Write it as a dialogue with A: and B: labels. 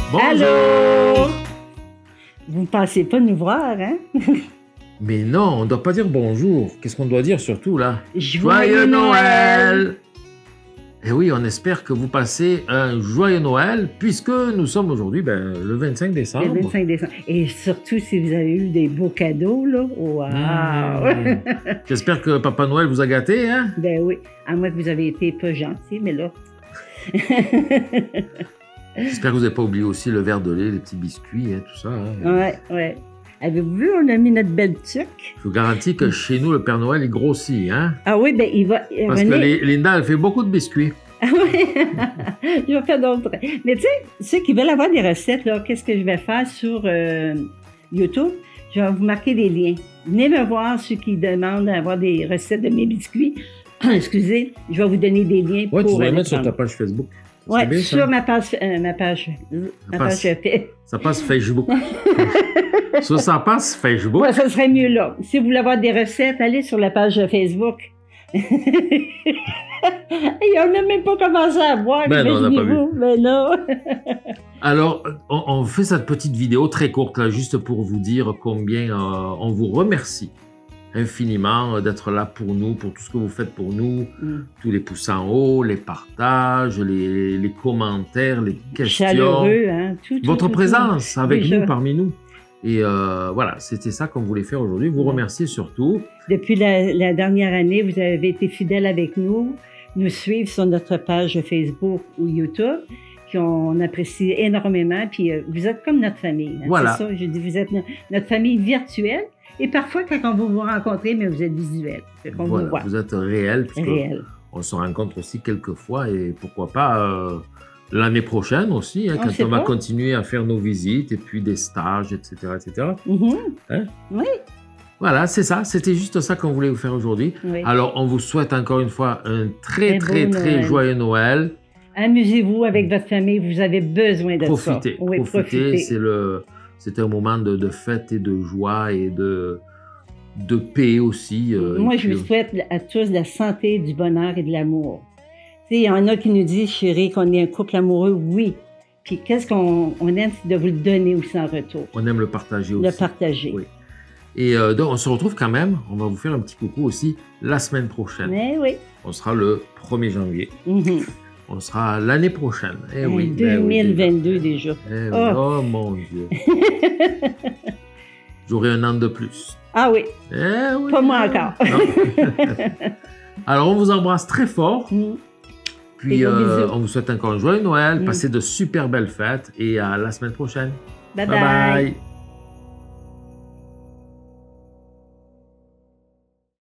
A: Bonjour!
B: Allô? Vous ne pensez pas nous voir, hein?
A: Mais non, on ne doit pas dire bonjour. Qu'est-ce qu'on doit dire surtout là?
B: Joyeux Noël!
A: Et oui, on espère que vous passez un joyeux Noël, puisque nous sommes aujourd'hui le 25 décembre.
B: Le 25 décembre. Et surtout, si vous avez eu des beaux cadeaux, là, wow!
A: J'espère que Papa Noël vous a gâté, hein?
B: Ben oui, à moins que vous avez été pas gentil, mais là...
A: J'espère que vous n'avez pas oublié aussi le verre de lait, les petits biscuits, hein, tout ça. Hein.
B: Ouais. Avez-vous vu, on a mis notre belle tuque?
A: Je vous garantis que chez nous, le Père Noël, il grossit, hein?
B: Ah oui, ben il va...
A: Parce que Linda, elle fait beaucoup de biscuits.
B: Ah oui, je vais faire d'autres. Mais tu sais, ceux qui veulent avoir des recettes, là, qu'est-ce que je vais faire sur YouTube? Je vais vous marquer des liens. Venez me voir, ceux qui demandent d'avoir des recettes de mes biscuits. Excusez, je vais vous donner des liens
A: pour...
B: pour...
A: tu vas les mettre sur ta page Facebook.
B: Oui, sur ma page
A: Ça passe Facebook. Sur sa page Facebook.
B: Oui, ça serait mieux là. Si vous voulez avoir des recettes, allez sur la page Facebook. Et on n'a même pas commencé à voir.
A: Ben non, on n'a pas vu.
B: Mais non.
A: Alors, on fait cette petite vidéo très courte, là, juste pour vous dire combien on vous remercie infiniment d'être là pour nous, pour tout ce que vous faites pour nous, tous les pouces en haut, les partages, les commentaires, les questions.
B: Chaleureux, hein?
A: Votre présence avec nous, parmi nous. Et voilà, c'était ça qu'on voulait faire aujourd'hui. Vous remercier surtout.
B: Depuis la dernière année, vous avez été fidèles avec nous suivre sur notre page Facebook ou YouTube, qu'on apprécie énormément. Puis vous êtes comme notre famille. Hein?
A: Voilà.
B: C'est ça, je dis, vous êtes notre famille virtuelle. Et parfois, quand on va vous rencontrer, mais vous êtes visuel.
A: Voilà, vous êtes réel. Réel. On se rencontre aussi quelques fois et pourquoi pas l'année prochaine aussi, hein, quand on va continuer à faire nos visites et puis des stages, etc. etc. Hein?
B: Oui.
A: Voilà, c'est ça. C'était juste ça qu'on voulait vous faire aujourd'hui. Oui. Alors, on vous souhaite encore une fois un très joyeux Noël.
B: Amusez-vous avec votre famille. Vous avez besoin de ça.
A: Oui, profitez. C'est un moment de fête et de joie et de paix aussi.
B: Moi, je vous souhaite à tous de la santé, du bonheur et de l'amour. Il y en a qui nous disent, chérie, qu'on est un couple amoureux, oui. Puis qu'est-ce qu'on aime, c'est de vous le donner aussi en retour.
A: On aime le partager aussi.
B: Le partager.
A: Oui. Et donc, on se retrouve quand même, on va vous faire un petit coucou aussi la semaine prochaine.
B: Mais oui.
A: On sera le 1er janvier. On sera l'année prochaine.
B: Eh oui, 2022 déjà.
A: Eh oui. Oh mon Dieu. J'aurai un an de plus.
B: Ah oui.
A: Eh oui.
B: Pas moi encore.
A: Alors, on vous embrasse très fort. Puis, on vous souhaite encore un joyeux Noël. Passez de super belles fêtes et à la semaine prochaine.
B: Bye bye.